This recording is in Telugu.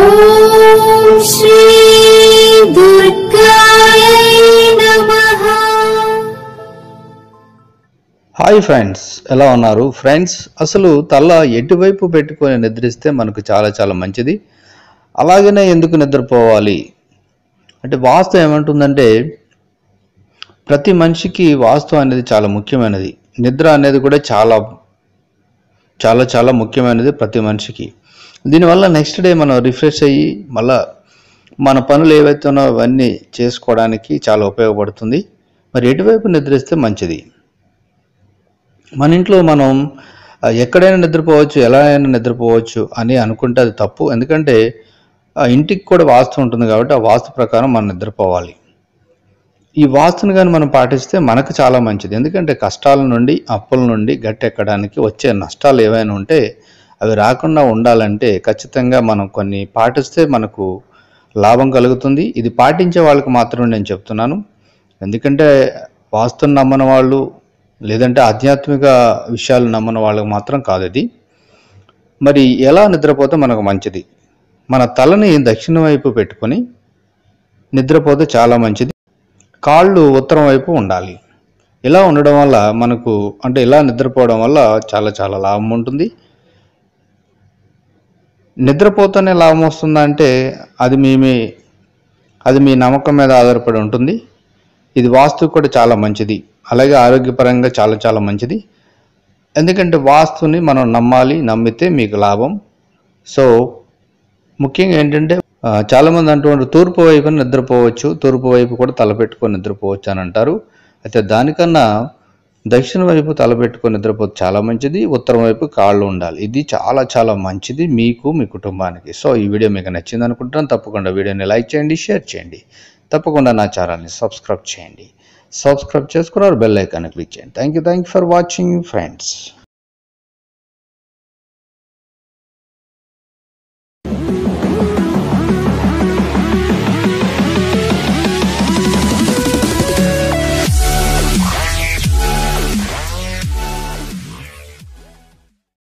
ఓం శ్రీ దుర్గాయ నమః. హాయ్ ఫ్రెండ్స్, ఎలా ఉన్నారు ఫ్రెండ్స్? అసలు తల ఎటువైపు పెట్టుకొని నిద్రిస్తే మనకు చాలా చాలా మంచిది. అలాగనే ఎందుకు నిద్రపోవాలి అంటే వాస్తు ఏమంటుందంటే ప్రతి మనిషికి వాస్తు అనేది చాలా ముఖ్యమైనది. నిద్ర అనేది కూడా చాలా చాలా చాలా ముఖ్యమైనది ప్రతి మనిషికి. దీనివల్ల నెక్స్ట్ డే మనం రిఫ్రెష్ అయ్యి మళ్ళా మన పనులు ఏవైతే ఉన్నాయో అవన్నీ చేసుకోవడానికి చాలా ఉపయోగపడుతుంది. మరి ఎటువైపు నిద్రిస్తే మంచిది? మన ఇంట్లో మనం ఎక్కడైనా నిద్రపోవచ్చు, ఎలా అయినా నిద్రపోవచ్చు అని అనుకుంటే అది తప్పు. ఎందుకంటే ఇంటికి కూడా వాస్తు ఉంటుంది కాబట్టి ఆ వాస్తు ప్రకారం మనం నిద్రపోవాలి. ఈ వాస్తుని కానీ మనం పాటిస్తే మనకు చాలా మంచిది. ఎందుకంటే కష్టాల నుండి, అప్పుల నుండి గట్టెక్కడానికి వచ్చే నష్టాలు ఏవైనా ఉంటే అవి రాకుండా ఉండాలంటే ఖచ్చితంగా మనం కొన్ని పాటిస్తే మనకు లాభం కలుగుతుంది. ఇది పాటించే వాళ్ళకి మాత్రమే నేను చెప్తున్నాను. ఎందుకంటే వాస్తుని నమ్మని వాళ్ళు లేదంటే ఆధ్యాత్మిక విషయాలు నమ్మని వాళ్ళకి మాత్రం కాదు ఇది. మరి ఎలా నిద్రపోతే మనకు మంచిది? మన తలని దక్షిణ వైపు పెట్టుకొని నిద్రపోతే చాలా మంచిది. కాళ్ళు ఉత్తరం వైపు ఉండాలి. ఇలా ఉండడం వల్ల మనకు అంటే ఇలా నిద్రపోవడం వల్ల చాలా చాలా లాభం ఉంటుంది. నిద్రపోతేనే లాభం వస్తుందా అంటే అది మీ నమ్మకం మీద ఆధారపడి ఉంటుంది. ఇది వాస్తు కూడా చాలా మంచిది, అలాగే ఆరోగ్యపరంగా చాలా చాలా మంచిది. ఎందుకంటే వాస్తుని మనం నమ్మాలి, నమ్మితే మీకు లాభం. సో ముఖ్యంగా ఏంటంటే చాలామంది అంటున్నారు తూర్పు వైపు నిద్రపోవచ్చు, తూర్పు వైపు కూడా తలపెట్టుకొని నిద్రపోవచ్చు అని అంటారు. అయితే దానికన్నా దక్షిణ వైపు తలపెట్టుకొని నిద్రపోతే చాలా మంచిది. ఉత్తరం వైపు కాళ్ళు ఉండాలి. ఇది చాలా చాలా మంచిది మీకు, మీ కుటుంబానికి. సో ఈ వీడియో మీకు నచ్చింది అనుకుంటున్నాను. తప్పకుండా వీడియోని లైక్ చేయండి, షేర్ చేయండి. తప్పకుండా నా ఛానల్ని సబ్స్క్రైబ్ చేయండి. సబ్స్క్రైబ్ చేసుకున్నారు, బెల్ ఐకాన్ క్లిక్ చేయండి. Thank you for watching friends.